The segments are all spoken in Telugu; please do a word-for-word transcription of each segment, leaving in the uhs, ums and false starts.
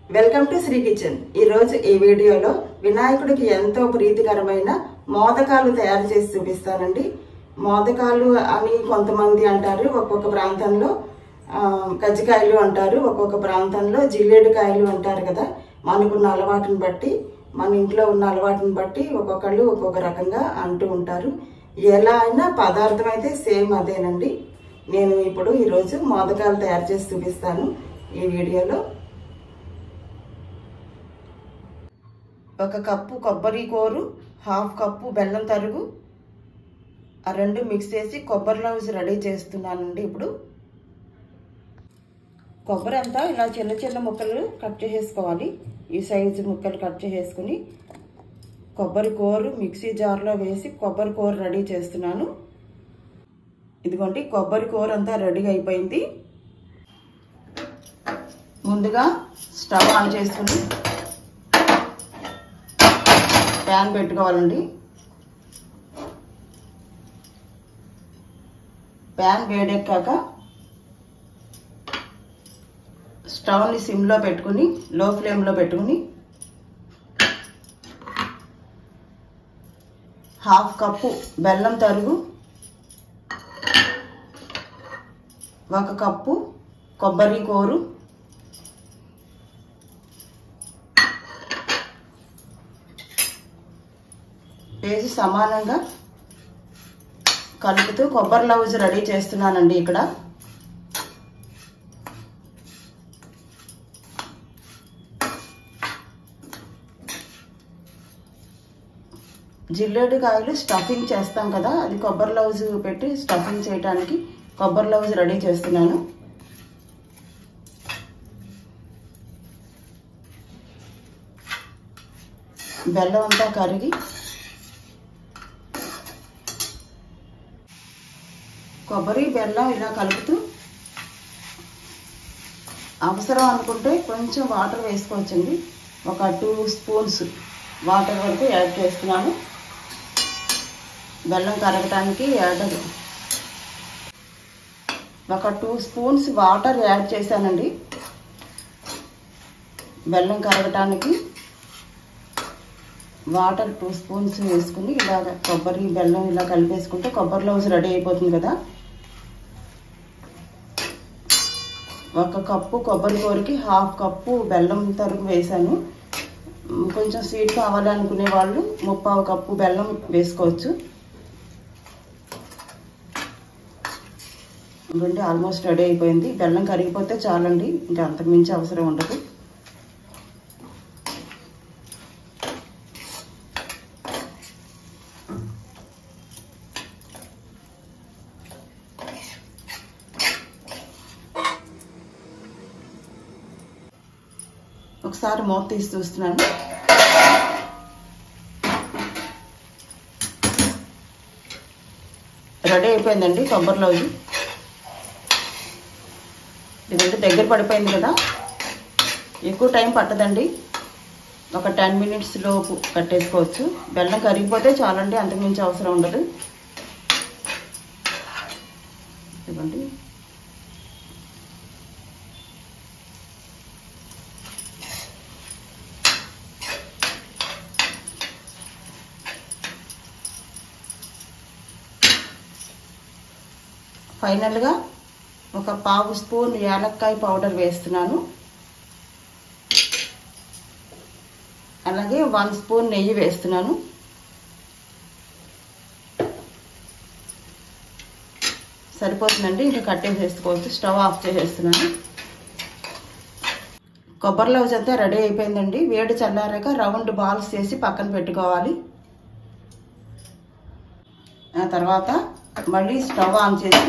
Welcome to Shri kitchen. ఈ రోజు ఈ వీడియోలో వినాయకుడికి ఎంతో ప్రీతికరమైన మోదకాలు తయారు చేసి చూపిస్తానండి। మోదకాలు అని కొంతమంది అంటారు, ఒక్కొక్క ప్రాంతంలో కజ్జికాయలు అంటారు, ఒక్కొక్క ప్రాంతంలో జిల్లేడుకాయలు అంటారు కదా। మనకున్న అలవాటుని బట్టి, మన ఇంట్లో ఉన్న అలవాటుని బట్టి ఒక్కొక్కళ్ళు ఒక్కొక్క రకంగా అంటూ ఉంటారు। ఎలా అయినా పదార్థం అయితే సేమ్ అదేనండి। నేను ఇప్పుడు ఈరోజు మోదకాలు తయారు చేసి చూపిస్తాను ఈ వీడియోలో। ఒక కప్పు కొబ్బరి కూరు, హాఫ్ కప్పు బెల్లం తరుగు, ఆ రెండు మిక్స్ చేసి కొబ్బరి లౌజ్ రెడీ చేస్తున్నానండి। ఇప్పుడు కొబ్బరి అంతా ఇలా చిన్న చిన్న ముక్కలు కట్ చేసేసుకోవాలి। ఈ సైజు ముక్కలు కట్ చేసేసుకుని కొబ్బరి కూరు మిక్సీ జార్లో వేసి కొబ్బరి కూర రెడీ చేస్తున్నాను। ఇదిగోండి కొబ్బరి కూర అంతా రెడీ అయిపోయింది। ముందుగా స్టవ్ ఆన్ చేసుకుని ప్యాన్ పెట్టుకోవాలండి। ప్యాన్ వేడెక్కాక స్టవ్ని సిమ్లో పెట్టుకుని లో ఫ్లేమ్లో పెట్టుకుని హాఫ్ కప్పు బెల్లం తరుగు, ఒక కప్పు కొబ్బరి కూరు, వేసి సమానంగా కలుపుతూ కొబ్బరి లౌజ్ రెడీ చేస్తున్నానండి। ఇక్కడ జిల్లేడు కాయలు స్టఫింగ్ చేస్తాం కదా, అది కొబ్బరి లౌజ్ పెట్టి స్టఫింగ్ చేయడానికి కొబ్బరి లౌజ్ రెడీ చేస్తున్నాను। బెల్లం అంతా కరిగి కొబ్బరి బెల్లం ఇలా కలుపుతూ అవసరం అనుకుంటే కొంచెం వాటర్ వేసుకోవచ్చండి। ఒక టూ స్పూన్స్ వాటర్ వరకు యాడ్ చేస్తున్నాను, బెల్లం కరగటానికి యాడ్ ఒక టూ స్పూన్స్ వాటర్ యాడ్ చేశానండి బెల్లం కరగటానికి। వాటర్ టూ స్పూన్స్ వేసుకుని ఇలాగ కొబ్బరి బెల్లం ఇలా కలిపేసుకుంటే కొబ్బరి లౌజ్ రెడీ అయిపోతుంది కదా। ఒక కప్పు కొబ్బరి కూరకి హాఫ్ కప్పు బెల్లం తరుగు వేసాను। కొంచెం స్వీట్ కావాలనుకునే వాళ్ళు ముప్పావు కప్పు బెల్లం వేసుకోవచ్చు। ఇవ్వండి ఆల్మోస్ట్ రెడీ అయిపోయింది। బెల్లం కరిగిపోతే చాలండి, ఇంకా అంతకుమించి అవసరం ఉండదు। ఒకసారి మూత తీసి చూస్తున్నాను, రెడీ అయిపోయిందండి కొబ్బరి లౌజ్। ఇదంటే దగ్గర పడిపోయింది కదా, ఎక్కువ టైం పట్టదండి, ఒక టెన్ మినిట్స్ లోపు కట్టేసుకోవచ్చు। బెల్లం కరిగిపోతే చాలండి, అంతకుమించి అవసరం ఉండదు। ఇవ్వండి ఫైనల్గా ఒక పావు స్పూన్ యాలక్కాయ పౌడర్ వేస్తున్నాను, అలాగే వన్ స్పూన్ నెయ్యి వేస్తున్నాను। సరిపోతుందండి, ఇంకా కట్టేసేసుకోవచ్చు। స్టవ్ ఆఫ్ చేసేస్తున్నాను। కొబ్బరి లౌజ్ అంతా రెడీ అయిపోయిందండి। వేడి చల్లారాక రౌండ్ బాల్స్ చేసి పక్కన పెట్టుకోవాలి। ఆ తర్వాత మళ్ళీ స్టవ్ ఆన్ చేసి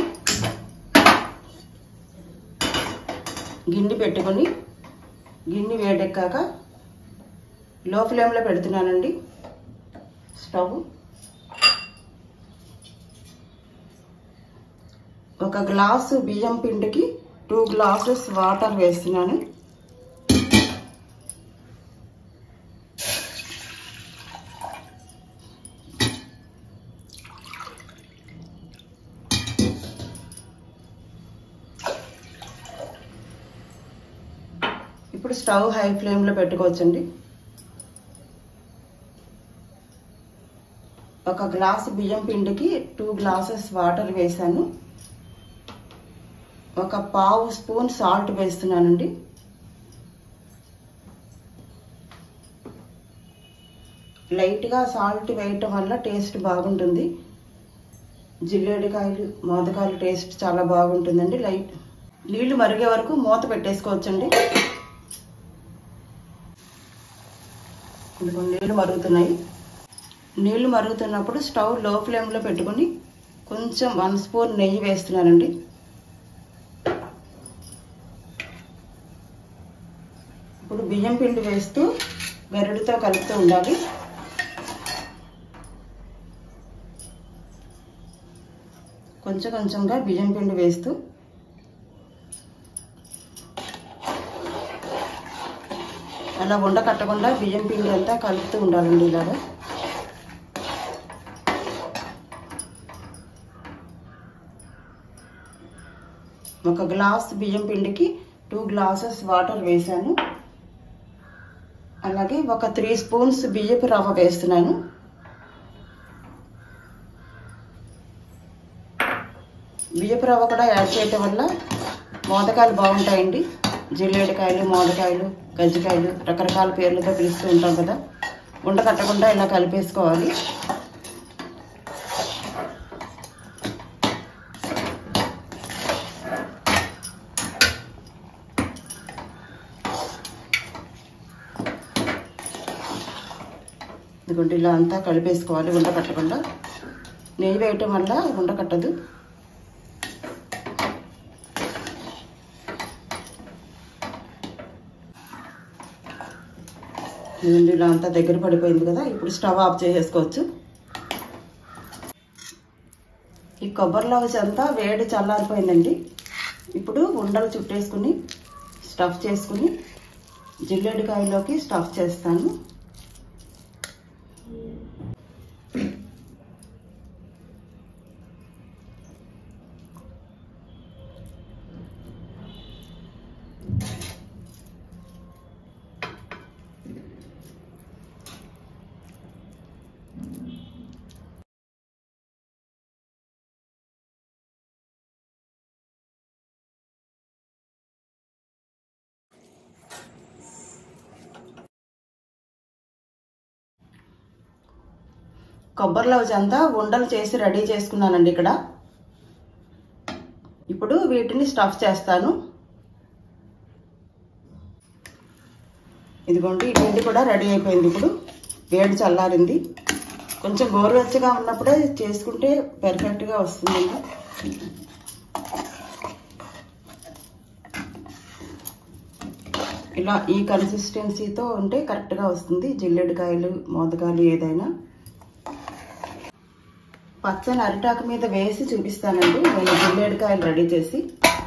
గిన్నె పెట్టుకొని గిన్నె వేడెక్కాక లో ఫ్లేమ్లో పెడుతున్నానండి స్టవ్। ఒక గ్లాసు బియ్యం పిండికి టూ గ్లాసెస్ వాటర్ వేస్తున్నాను। ఇప్పుడు ఇప్పుడు స్టవ్ హై ఫ్లేమ్లో పెట్టుకోవచ్చండి. ఒక గ్లాసు బియ్యం పిండికి టూ గ్లాసెస్ వాటర్ వేసాను. ఒక పావు స్పూన్ సాల్ట్ వేస్తున్నానండి. లైట్గా సాల్ట్ వేయటం వల్ల టేస్ట్ బాగుంటుంది. జిల్లేడికాయలు మోదకాయలు టేస్ట్ చాలా బాగుంటుందండి. లైట్ నీళ్లు మరిగే వరకు మూత పెట్టేసుకోవచ్చండి. ఇప్పుడు నీళ్లు మరుగుతున్నాయి. నీళ్లు మరుగుతున్నప్పుడు స్టవ్ లో ఫ్లేమ్లో పెట్టుకొని కొంచెం వన్ స్పూన్ నెయ్యి వేస్తున్నానండి. ఇప్పుడు బియ్యం పిండి వేస్తూ గరిటెతో కలుపుతూ ఉండాలి. కొంచెం కొంచెంగా బియ్యం పిండి వేస్తూ అలా ఉండ కట్టకుండా బియ్యం పిండి అంతా కలుపుతూ ఉండాలండి. ఇలాగా ఒక గ్లాస్ బియ్యం పిండికి టూ గ్లాసెస్ వాటర్ వేసాను. అలాగే ఒక త్రీ స్పూన్స్ బియ్యపు రవ్వ వేస్తున్నాను. బియ్యపు రవ్వ కూడా యాడ్ చేయటం వల్ల మోదకాయలు బాగుంటాయండి. జిల్లేడికాయలు, మోదకాయలు, గజ్జికాయలు రకరకాల పేర్లతో పిలుస్తూ ఉంటాం కదా. ఉండ కట్టకుండా ఇలా కలిపేసుకోవాలి. ఇదిగోండి ఇలా అంతా కలిపేసుకోవాలి ఉండ కట్టకుండా. నెయ్యి వేయటం వల్ల ఉండ కట్టదు. ఇలా అంతా దగ్గర పడిపోయింది కదా. ఇప్పుడు స్టవ్ ఆఫ్ చేసేసుకోవచ్చు. ఈ కొబ్బరి లవజ్ అంతా వేడి చల్లారిపోయిందండి. ఇప్పుడు ఉండలు చుట్టేసుకుని స్టఫ్ చేసుకుని జిల్లేడికాయలోకి స్టఫ్ చేస్తాను. కొబ్బరి లవజ్ అంతా ఉండలు చేసి రెడీ చేసుకున్నానండి ఇక్కడ. ఇప్పుడు వీటిని స్టఫ్ చేస్తాను. ఇదిగోండి ఈ పిండి కూడా రెడీ అయిపోయింది. ఇప్పుడు వేడి చల్లారింది. కొంచెం గోరువెచ్చగా ఉన్నప్పుడే చేసుకుంటే పర్ఫెక్ట్గా వస్తుందండి. ఇలా ఈ కన్సిస్టెన్సీతో ఉంటే కరెక్ట్గా వస్తుంది జిల్లేడికాయలు, మోదకాయలు ఏదైనా. పచ్చని అరిటాకు మీద వేసి చూపిస్తానండి నేను జిల్లేడికాయలు రెడీ చేసి.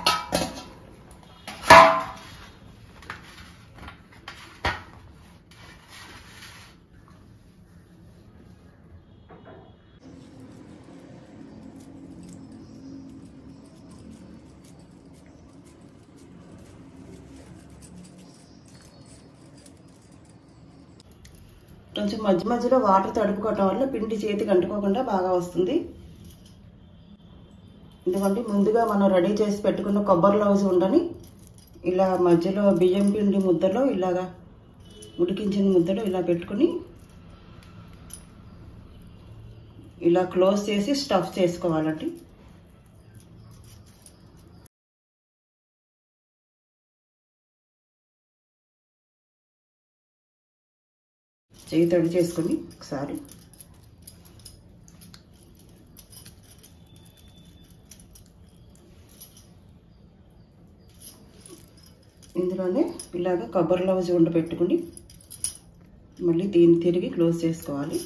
కొంచెం మధ్య మధ్యలో వాటర్ తడుపుకోవటం వల్ల పిండి చేతికి అంటుకోకుండా బాగా వస్తుంది. ఎందుకంటే ముందుగా మనం రెడీ చేసి పెట్టుకున్న కొబ్బరి లవజ్ ఉండని ఇలా మధ్యలో బియ్యం పిండి ముద్దలో ఇలాగా ఉడికించిన ముద్దలో ఇలా పెట్టుకుని ఇలా క్లోజ్ చేసి స్టఫ్ చేసుకోవాలండి. చేయి తడి చేసుకొని ఒకసారి ఇందులోనే ఇలాగ కొబ్బరి లవజ్ ఉండ పెట్టుకుని మళ్ళీ దీన్ని తిరిగి క్లోజ్ చేసుకోవాలి.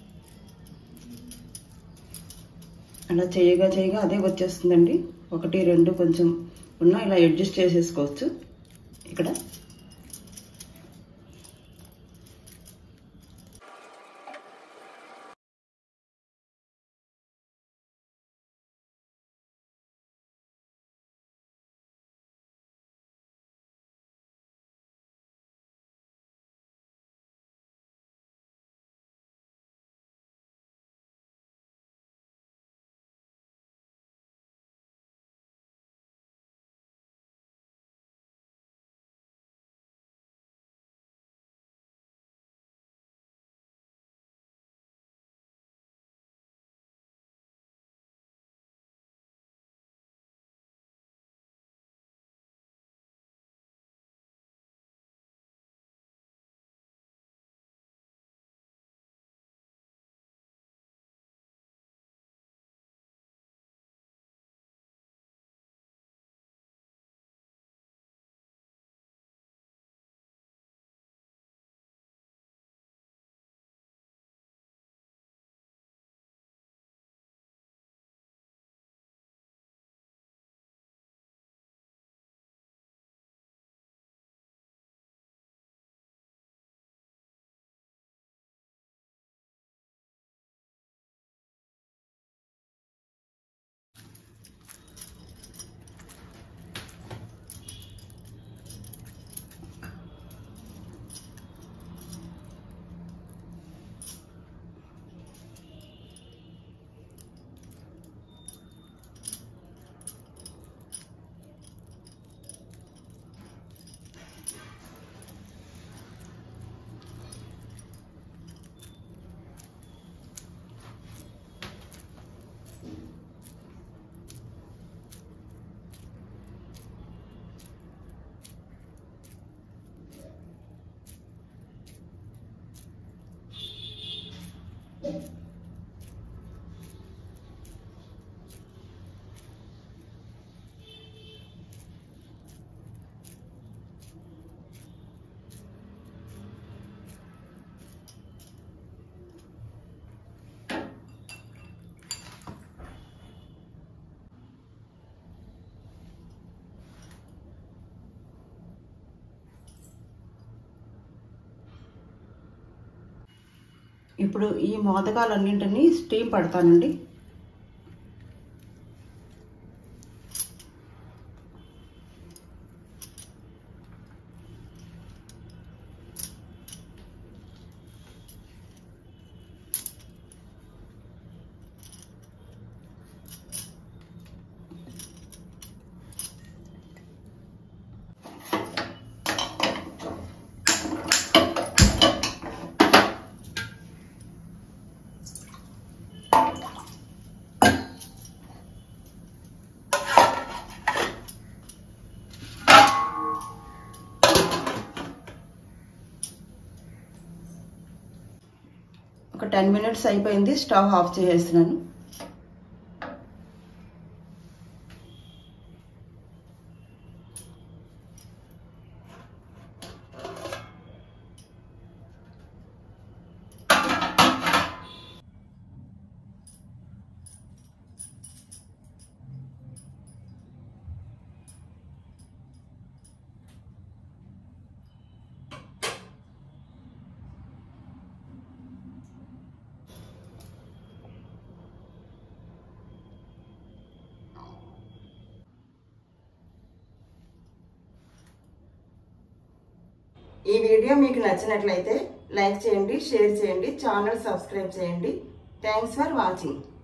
అలా చేయగా చేయగా అదే వచ్చేస్తుందండి. ఒకటి రెండు కొంచెం ఉన్నా ఇలా అడ్జస్ట్ చేసేసుకోవచ్చు ఇక్కడ. ఇప్పుడు ఈ మోదకాలన్నింటినీ స్టీమ్ పడతానండి. ఒక టెన్ మినిట్స్ అయిపోయింది. స్టవ్ ఆఫ్ చేసేస్తున్నాను. ఈ వీడియో మీకు నచ్చినట్లయితే లైక్ చేయండి, షేర్ చేయండి, ఛానల్ సబ్స్క్రైబ్ చేయండి. Thanks for watching.